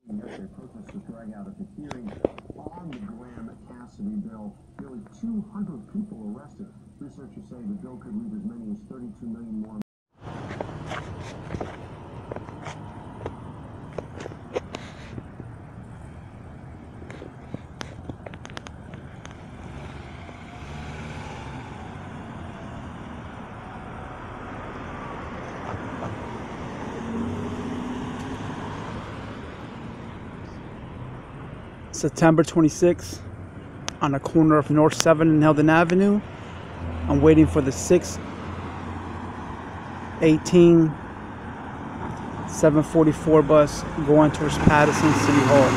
Yesterday, protesters drag out at the hearing on the Graham-Cassidy bill. Nearly 200 people arrested. Researchers say the bill could leave as many as 32 million more. September 26th, on the corner of North 7 and Heldon Avenue. I'm waiting for the 6:18 744 bus going towards Paterson City Hall.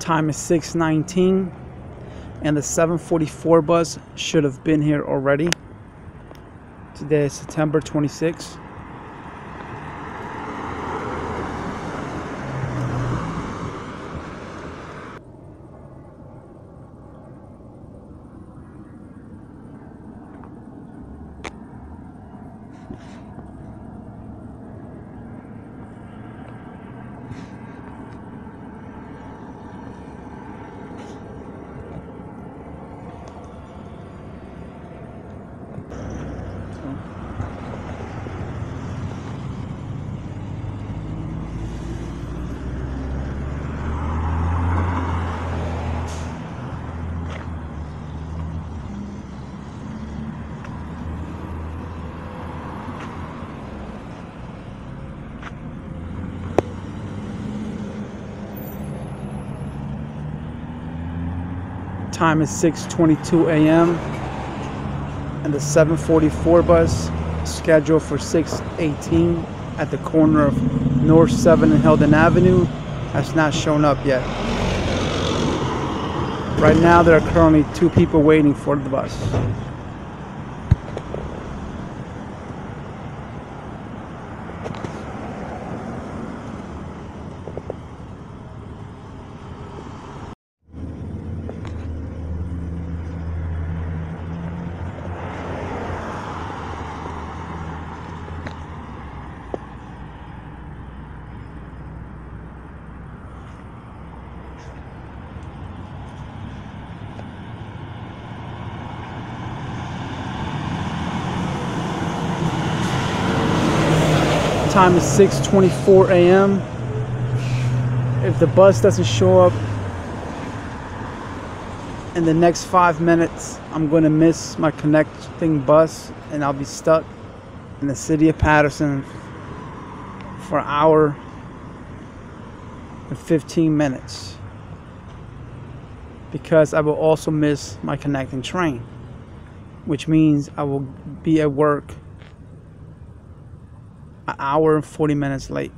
Time is 6:19, and the 7:44 bus should have been here already. Today is September 26th. Time is 6:22 a.m. and the 7:44 bus scheduled for 6:18 at the corner of North 7 and Heldon Avenue has not shown up yet. Right now there are currently 2 people waiting for the bus. Time is 6:24 a.m. If the bus doesn't show up in the next 5 minutes, I'm going to miss my connecting bus and I'll be stuck in the city of Paterson for an hour and 15 minutes, because I will also miss my connecting train, which means I will be at work an hour and 40 minutes late.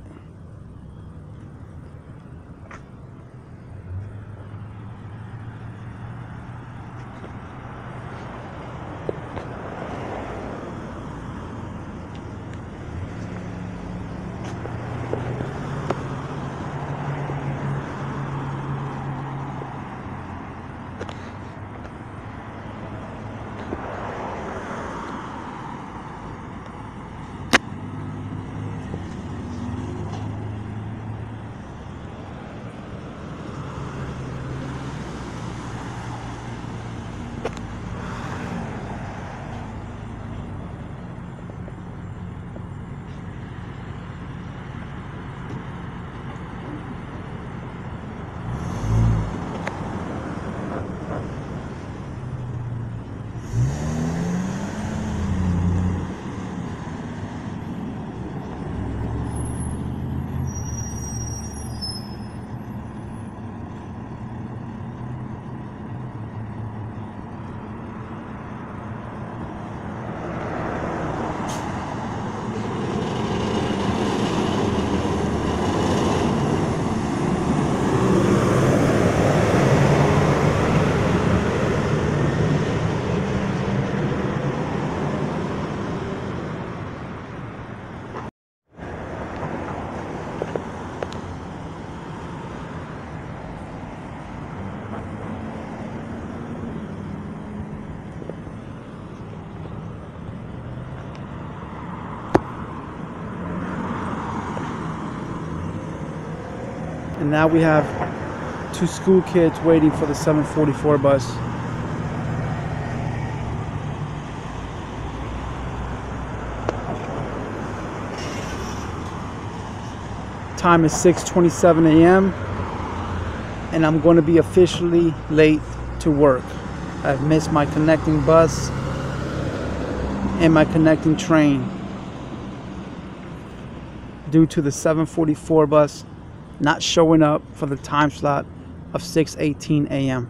And now we have 2 school kids waiting for the 7:44 bus. Time is 6:27 a.m. and I'm going to be officially late to work. I've missed my connecting bus and my connecting train due to the 7:44 bus not showing up for the time slot of 6:18 a.m.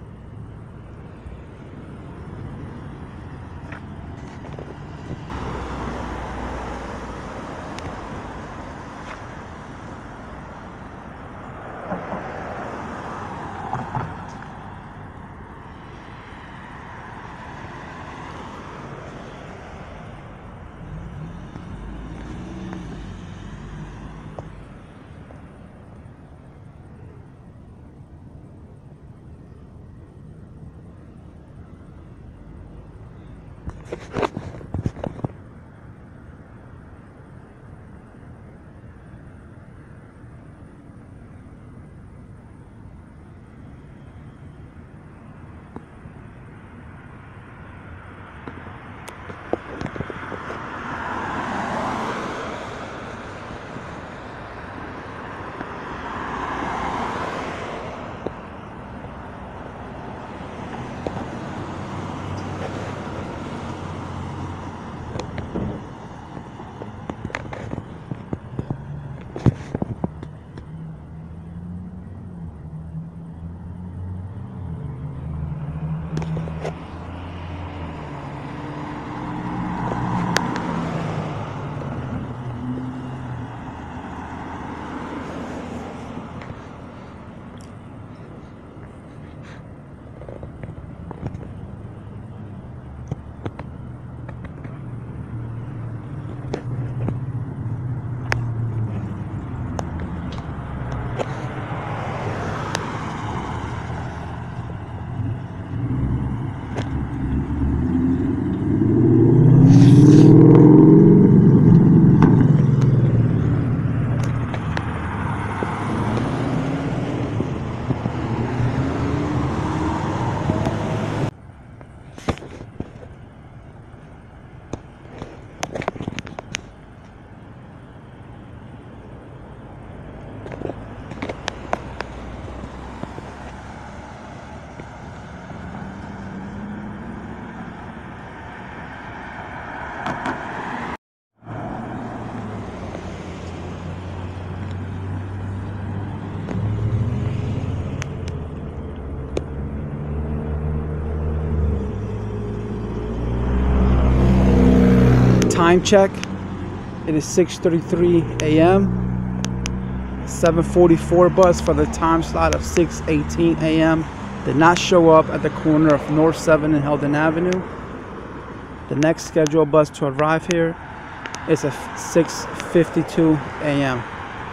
Time check. It is 6:33 a.m. 7:44 bus for the time slot of 6:18 a.m. did not show up at the corner of North 7 and Heldon Avenue. The next scheduled bus to arrive here is at 6:52 a.m.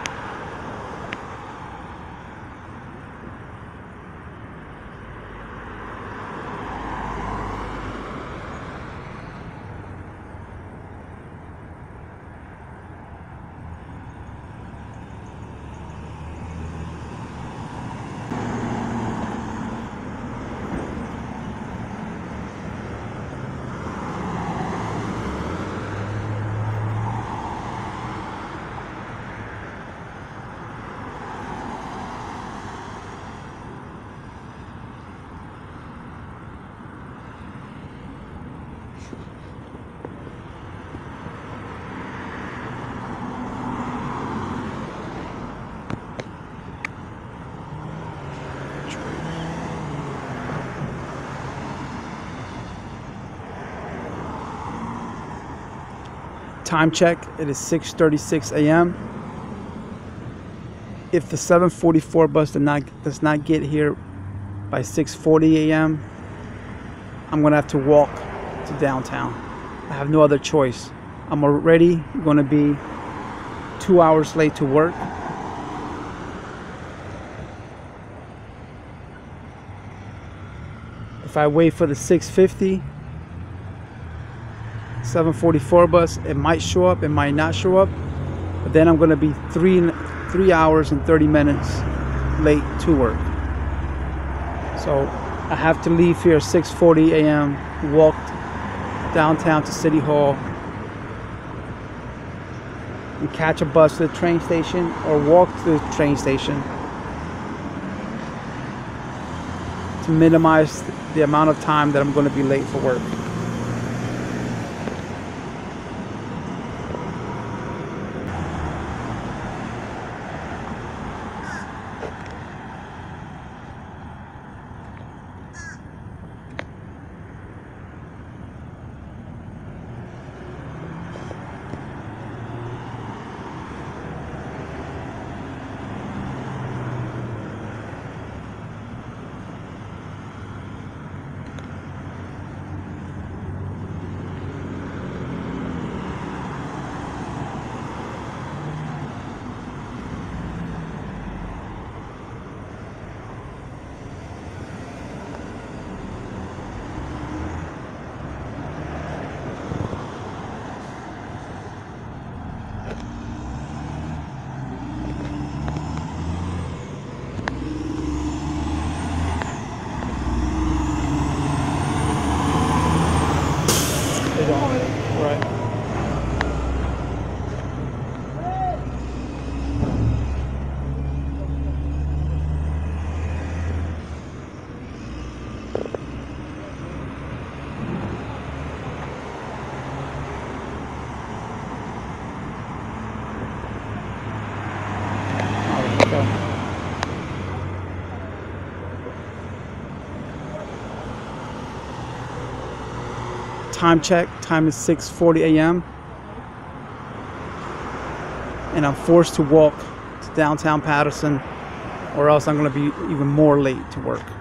Time check, it is 6:36 a.m. If the 7:44 bus does not get here by 6:40 a.m., I'm gonna have to walk to downtown. I have no other choice. I'm already gonna be 2 hours late to work. If I wait for the 6:50 7:44 bus, it might show up, it might not show up, but then I'm going to be 3 hours and 30 minutes late to work. So I have to leave here at 6:40 a.m., walk downtown to City Hall, and catch a bus to the train station or walk to the train station to minimize the amount of time that I'm going to be late for work. So time check, time is 6:40 a.m. and I'm forced to walk to downtown Paterson, or else I'm going to be even more late to work.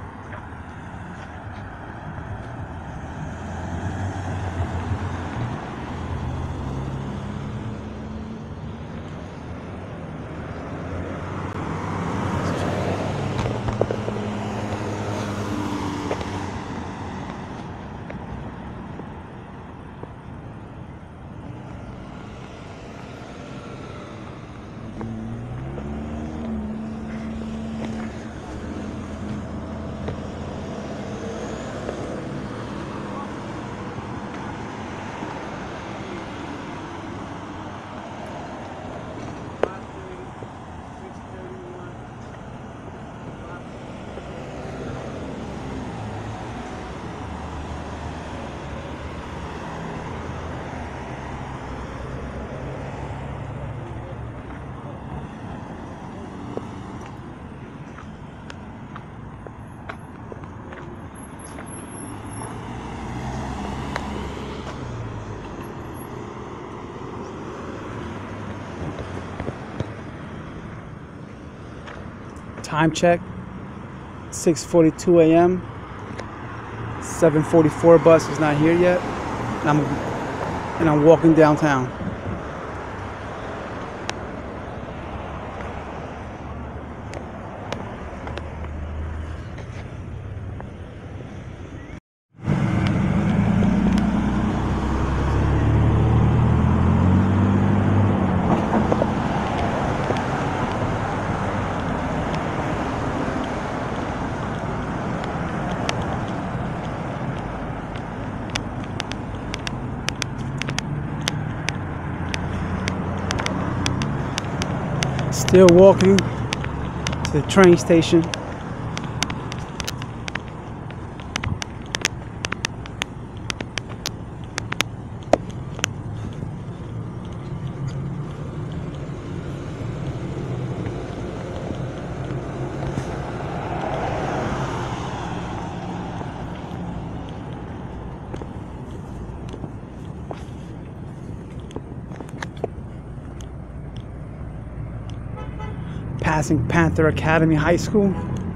Time check, 6:42 a.m. 7:44 bus is not here yet, and I'm walking downtown. Still walking to the train station. Passing Panther High School.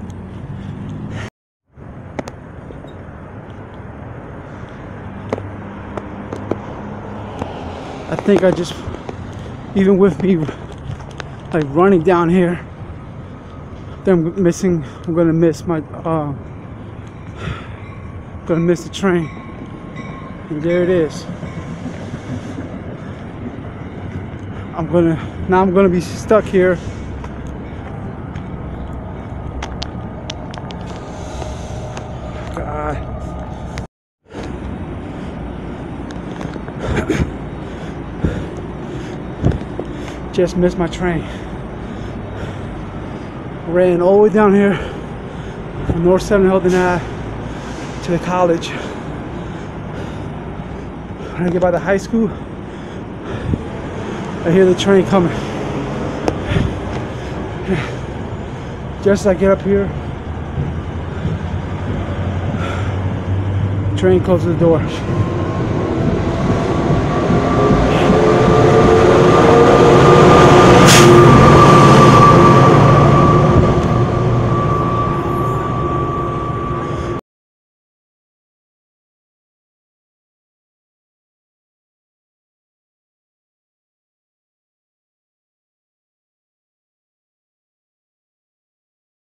I think I just, even with me like running down here, I'm gonna miss my, gonna miss the train. And there it is. Now I'm gonna be stuck here. Just missed my train. Ran all the way down here from North 7 Hilton Ave to the college. When I get by the high school, I hear the train coming. Just as I get up here, the train closes the door.